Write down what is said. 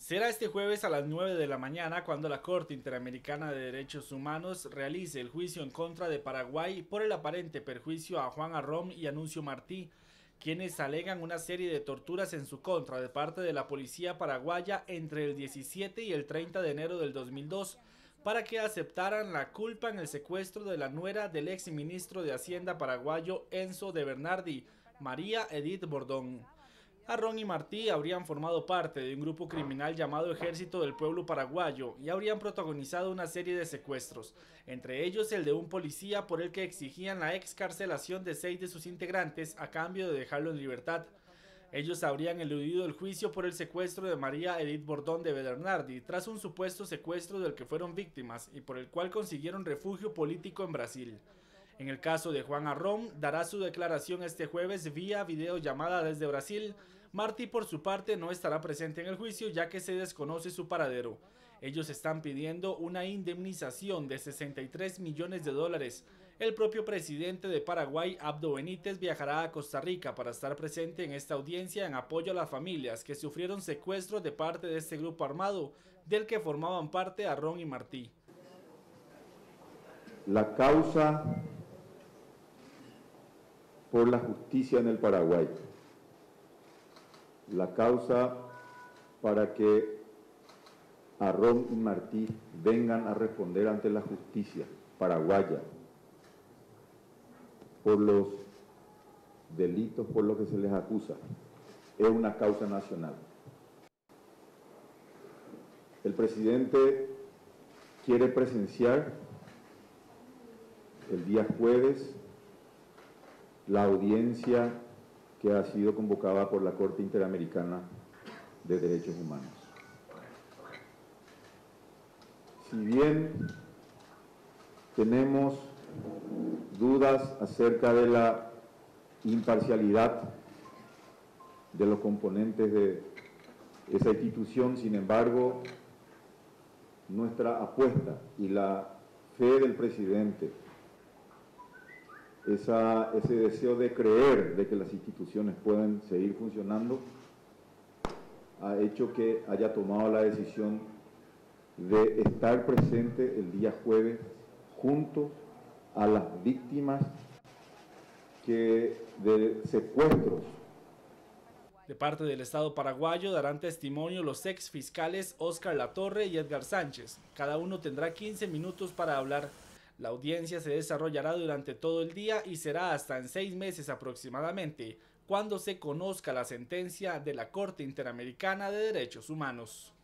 Será este jueves a las 9 de la mañana cuando la Corte Interamericana de Derechos Humanos realice el juicio en contra de Paraguay por el aparente perjuicio a Juan Arrón y Anuncio Martí, quienes alegan una serie de torturas en su contra de parte de la policía paraguaya entre el 17 y el 30 de enero del 2002 para que aceptaran la culpa en el secuestro de la nuera del ex ministro de Hacienda paraguayo Enzo de Bernardi, María Edith Bordón. Arrón y Martí habrían formado parte de un grupo criminal llamado Ejército del Pueblo Paraguayo y habrían protagonizado una serie de secuestros, entre ellos el de un policía por el que exigían la excarcelación de 6 de sus integrantes a cambio de dejarlo en libertad. Ellos habrían eludido el juicio por el secuestro de María Edith Bordón de Bernardi tras un supuesto secuestro del que fueron víctimas y por el cual consiguieron refugio político en Brasil. En el caso de Juan Arrón, dará su declaración este jueves vía videollamada desde Brasil. Martí, por su parte, no estará presente en el juicio ya que se desconoce su paradero. Ellos están pidiendo una indemnización de 63 millones de dólares. El propio presidente de Paraguay, Abdo Benítez, viajará a Costa Rica para estar presente en esta audiencia en apoyo a las familias que sufrieron secuestros de parte de este grupo armado, del que formaban parte Arrón y Martí. La causa por la justicia en el Paraguay, la causa para que Arrón y Martí vengan a responder ante la justicia paraguaya por los delitos por los que se les acusa, es una causa nacional. El presidente quiere presenciar el día jueves la audiencia que ha sido convocada por la Corte Interamericana de Derechos Humanos. Si bien tenemos dudas acerca de la imparcialidad de los componentes de esa institución, sin embargo, nuestra apuesta y la fe del presidente, ese deseo de creer de que las instituciones pueden seguir funcionando, ha hecho que haya tomado la decisión de estar presente el día jueves junto a las víctimas de secuestros. De parte del Estado paraguayo darán testimonio los ex fiscales Óscar Latorre y Edgar Sánchez. Cada uno tendrá 15 minutos para hablar. La audiencia se desarrollará durante todo el día y será hasta en 6 meses aproximadamente, cuando se conozca la sentencia de la Corte Interamericana de Derechos Humanos.